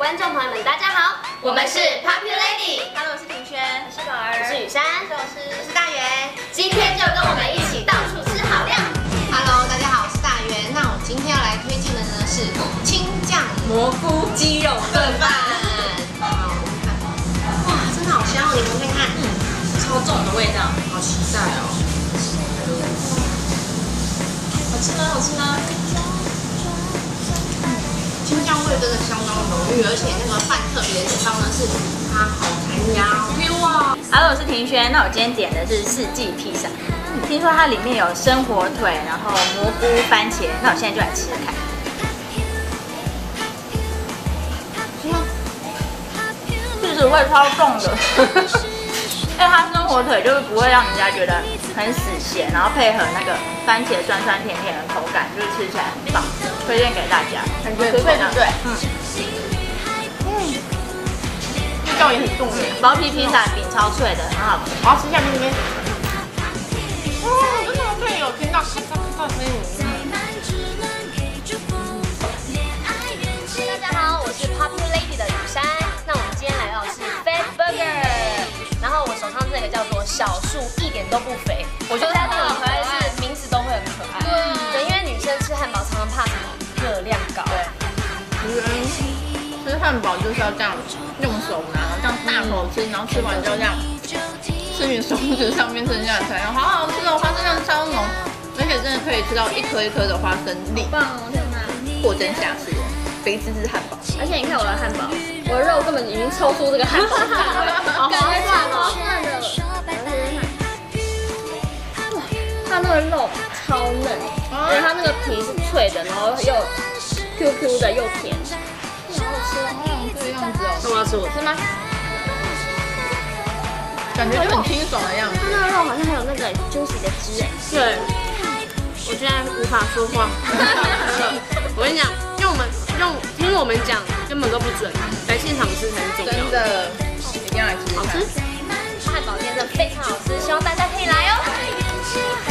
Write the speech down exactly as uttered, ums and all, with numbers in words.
观众朋友们，大家好，我们是 Popular Lady。Hello， 我是庭轩， 我是宝儿，我是雨珊， 我是我是大圆。 今天就跟我们一起到处吃好料。 Hello， 大家好，我是大圆。那我今天要来推荐的呢是青酱蘑菇鸡肉炖饭。好，看，哇，真的好香哦！你们看看，嗯，超重的味道，好期待哦。好吃吗？好吃吗？青酱味真的相当浓郁，而且那个饭特别的地方呢是它好弹牙 Q 啊。 Hello， 我是庭轩。那我今天点的是四季披萨，听说它里面有生火腿，然后蘑菇、番茄。那我现在就来吃吃看。其实味超重的，因为它生火腿就是不会让人家觉得很死咸，然后配合那个番茄酸酸甜甜的口感，就是吃起来很棒，推荐给大家。 感觉对对对，嗯。味道也很重耶， 包皮披萨饼超脆的，很好吃。 我要吃下面这边。哇，真的可以有听到咔嚓咔嚓的声音。 大家好，我是 Popular Lady 的雨珊。那我们今天来到的是 Fat Burger， 然后我手上这个叫做小树，一点都不肥。我觉得它这个可爱是名字都会很可爱。对，因为女生吃汉堡常常怕什么？热量高。 对。吃汉堡就是要这样用手拿，这样大口吃，然后吃完就这样吃你手指上面剩下的材料，好好吃哦，花生酱超浓，而且真的可以吃到一颗一颗的花生粒， 棒哦！天哪， 货真价实，肥滋滋汉堡。 而且你看我的汉堡，我的肉根本已经抽出这个汉堡酱了，感觉超好看的。哇，它那个肉超嫩，而且它那个皮是脆的，然后又 Q Q 的又甜。好好吃哦， 好想这个样子哦。 那我要吃我吃吗？ 感觉就很清爽的样子。 它那个肉好像还有那个 juicy 的汁哎。 对，我现在无法说话。我跟你讲，用我们用听我们讲根本都不准，来现场吃才是重要。 真的，一定要来吃。 好吃，汉堡店真的非常好吃，希望大家可以来哦。